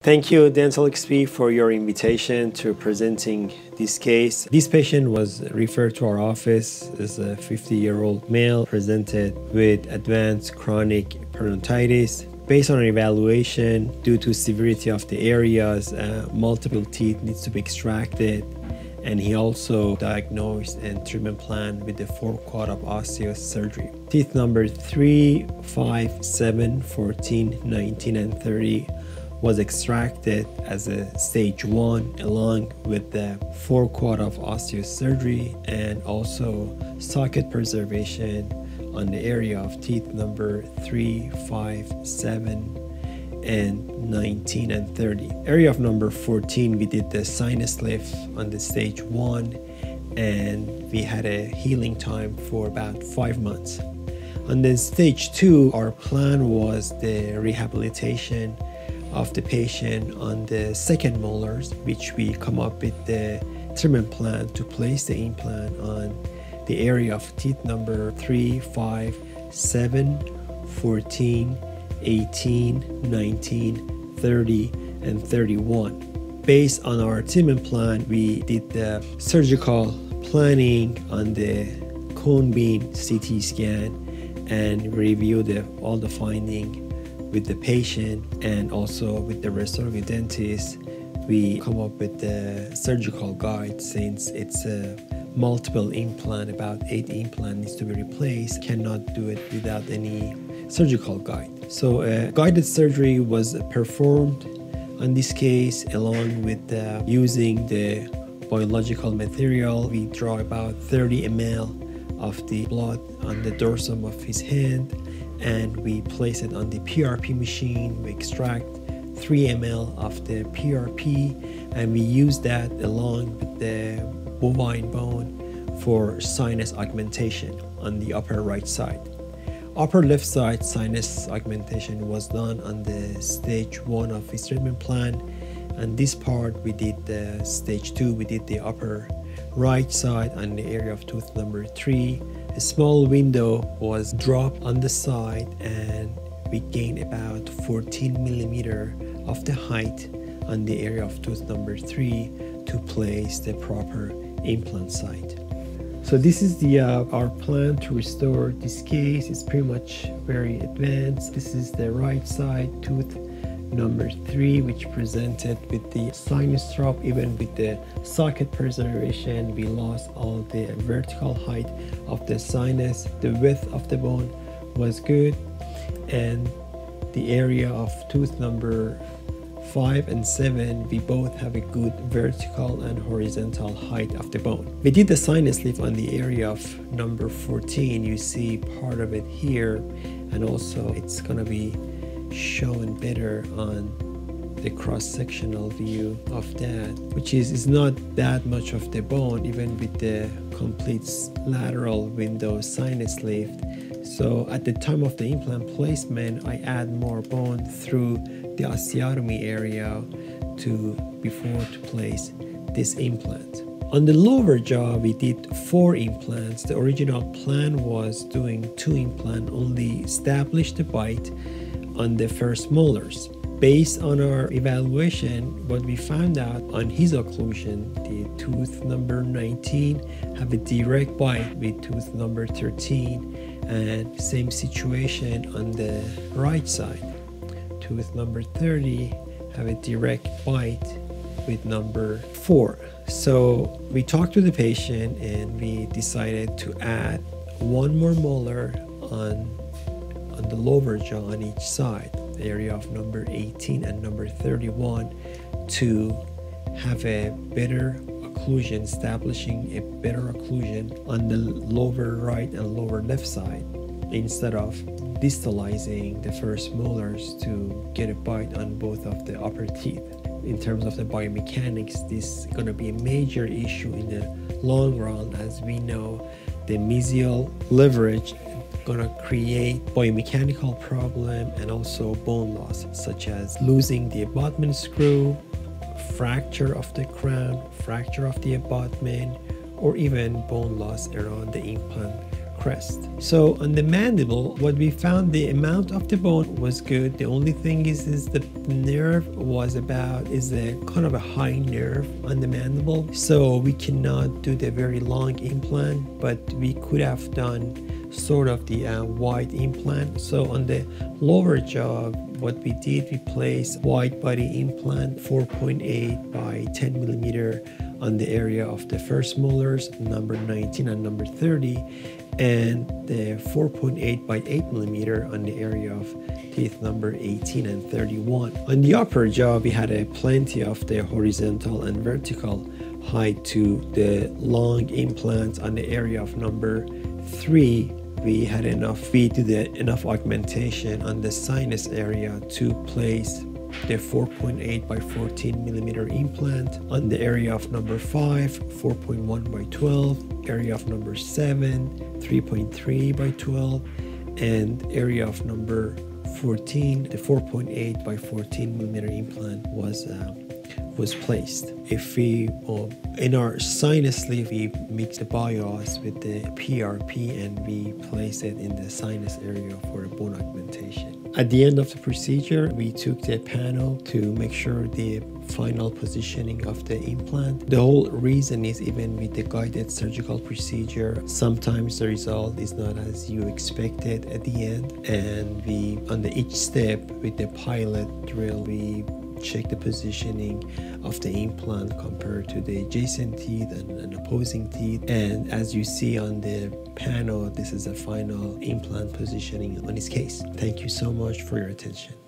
Thank you, Dental XP, for your invitation to presenting this case. This patient was referred to our office as a 50-year-old male presented with advanced chronic periodontitis. Based on an evaluation, due to severity of the areas, multiple teeth needs to be extracted, and he also diagnosed and treatment plan with the 4 quad of osseous surgery. Teeth number 3, 5, 7, 14, 19, and 30 was extracted as a stage 1 along with the 4 quad of osseous surgery and also socket preservation on the area of teeth number 3, 5, 7, and 19 and 30. Area of number 14, we did the sinus lift on the stage 1 and we had a healing time for about 5 months. On the stage 2, our plan was the rehabilitation of the patient on the second molars, which we come up with the treatment plan to place the implant on the area of teeth number 3, 5, 7, 14, 18, 19, 30, and 31. Based on our treatment plan, we did the surgical planning on the cone beam CT scan and reviewed all the findings with the patient and also with the restorative dentist. We come up with the surgical guide since it's a multiple implant, about 8 implants needs to be replaced, cannot do it without any surgical guide. So guided surgery was performed on this case along with using the biological material. We draw about 30 ml of the blood on the dorsum of his hand and we place it on the PRP machine. We extract 3 ml of the PRP and we use that along with the bovine bone for sinus augmentation on the upper right side. Upper left side sinus augmentation was done on the stage 1 of his treatment plan, and this part we did the stage 2, we did the upper right side on the area of tooth number 3. A small window was dropped on the side and we gained about 14 millimeter of the height on the area of tooth number 3 to place the proper implant site. So this is our plan to restore this case. It's pretty much very advanced. This is the right side tooth number 3, which presented with the sinus drop. Even with the socket preservation, we lost all the vertical height of the sinus. The width of the bone was good, and the area of tooth number 5 and 7, we both have a good vertical and horizontal height of the bone. We did the sinus lift on the area of number 14. You see part of it here, and also it's gonna be shown better on the cross-sectional view of that, which is not that much of the bone even with the complete lateral window sinus lift. So at the time of the implant placement, I add more bone through the osteotomy area before to place this implant. On the lower jaw, we did 4 implants. The original plan was doing 2 implants, only establish the bite on the first molars. Based on our evaluation, what we found out on his occlusion, the tooth number 19 have a direct bite with tooth number 13, and same situation on the right side. Tooth number 30 have a direct bite with number 4. So we talked to the patient and we decided to add 1 more molar on the lower jaw on each side, the area of number 18 and number 31, to have a better occlusion, establishing a better occlusion on the lower right and lower left side, instead of distalizing the first molars to get a bite on both of the upper teeth. In terms of the biomechanics, this is going to be a major issue in the long run. As we know, the mesial leverage gonna create biomechanical problem and also bone loss, such as losing the abutment screw, fracture of the crown, fracture of the abutment, or even bone loss around the implant crest. So on the mandible, what we found, the amount of the bone was good. The only thing is the nerve was a kind of a high nerve on the mandible. So we cannot do the very long implant, but we could have done sort of the wide implant. So on the lower jaw, what we did, we placed wide body implant 4.8 by 10 millimeter on the area of the first molars, number 19 and number 30, and the 4.8 by 8 millimeter on the area of teeth number 18 and 31. On the upper jaw, we had plenty of the horizontal and vertical height to the long implants on the area of number 3. We had enough augmentation on the sinus area to place the 4.8 by 14 millimeter implant on the area of number 5, 4.1 by 12, area of number 7, 3.3 by 12, and area of number 14, the 4.8 by 14 millimeter implant was placed. If we, in our sinus sleeve, we mix the bios with the PRP and we place it in the sinus area for a bone augmentation. At the end of the procedure, we took the panel to make sure the final positioning of the implant. The whole reason is, even with the guided surgical procedure, sometimes the result is not as you expected at the end, and we, on each step with the pilot drill, we check the positioning of the implant compared to the adjacent teeth and opposing teeth. And as you see on the panel, this is a final implant positioning on its case. Thank you so much for your attention.